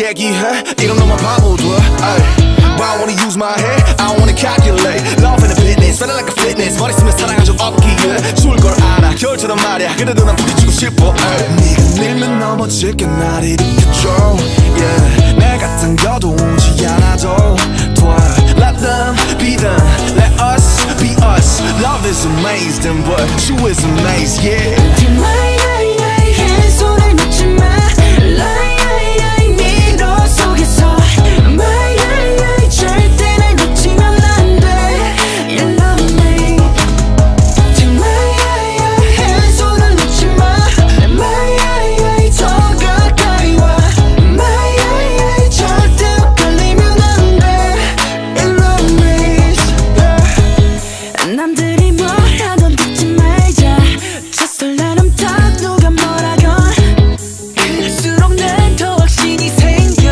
얘기해 이런 놈만 바보들 But I wanna use my head, I don't wanna calculate Love and a fitness, feeling like a fitness 머리 쓰면 사랑한 적 없기에 좋을 걸 알아 겨울처럼 말야 그래도 난 부딪히고 싶어 네가 밀면 넘어질게 날 일으켜줘 yeah. 내가 당겨도 오지 않아도 돼 Let them be them, let us be us Love is amazing but you is amazed yeah 손을 놓지 마 미로 속에서 절대 날 놓치면 안 돼 You love me Take my 손을 놓지 마 더 가까이 와 절대 헷갈리면 안 돼 You love me 남들이 뭐라던 듣지 말자 Just let them talk 누가 뭐라건 그럴수록 난 더 확신이 생겨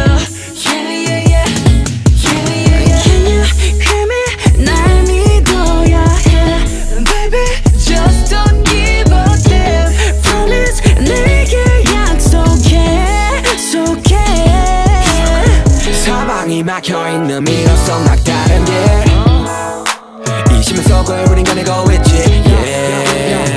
Can you hear me? 날 믿어야 해 Baby just don't give a damn Promise 내게 약속해 사방이 막혀있는 미러 속 막다른 길 이 심연 속을 우린 가내고 있지 yeah.